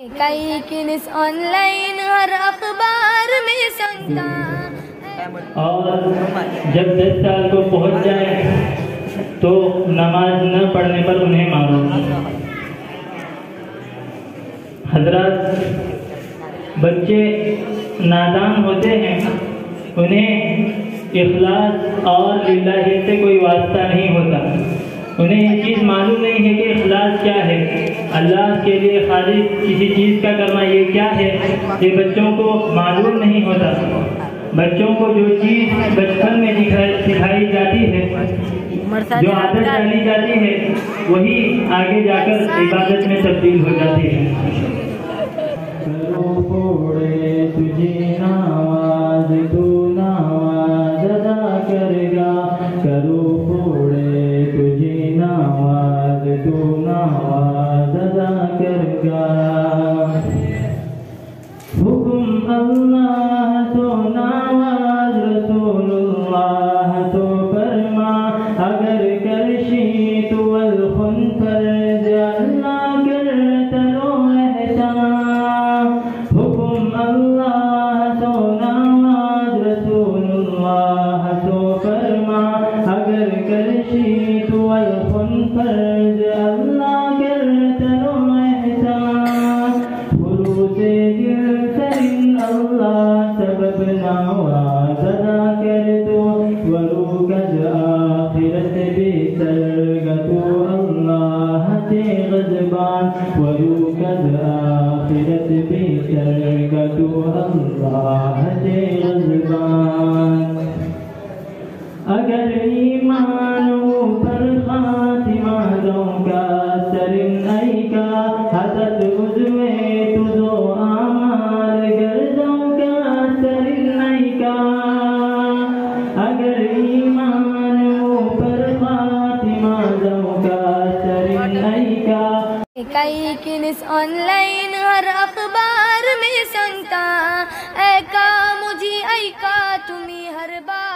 کئی کنس on line ہر اخبار میں سنتا، اور جب 10 سال کو پہنچ جائے تو نماز نہ پڑھنے پر انہیں مارو۔ حضرات، بچے نادان ہوتے ہیں، انہیں اخلاص اور للہ سے کوئی واسطہ نہیں ہوتا، انہیں یہ چیز معلوم نہیں ہے کہ اخلاص کیا ہے، اللہ کے لیے خالص کسی چیز کا کرنا یہ کیا ہے، یہ بچوں کو معلوم نہیں ہوتا۔ بچوں کو جو چیز بچپن میں سکھائی جاتی ہے، جو عادت ڈالی جاتی ہے، وہی آگے جا کر عبادت میں تبدیل ہو جاتی ہے۔ کرو پھوڑے تجھے نواز، تو نواز ادا کرے گا، کرو پھوڑے تجھے نواز، تو نواز ادا کرے گا۔ حکم اللہ تو نواز، رسول اللہ تو فرما، اگر کرشی تو الخن فرض، اللہ کرتا رو احسان۔ حکم اللہ تو نواز، رسول اللہ تو فرما، اگر کرشی تو الخن فرض، اللہ کرتا رو احسان۔ خروج دل ترین اللہ سبب نواز ادا کر دو، وروکز آخرت بہتر گتو اللہ تے غضبان، وروکز آخرت بہتر گتو اللہ تے غضبان۔ اگر ایمان اوپر خاتمہ دوں کا سرن ای کا، حضرت عزوے تجھو آمار گردوں کا سرن ای کا۔ اگر ایمان اوپر خاتمہ دوں کا سرن ای کا۔ کئی کنس آن لائن ہر اخبار میں سنتا، اے کا مجھے اے کا تمہیں ہر بار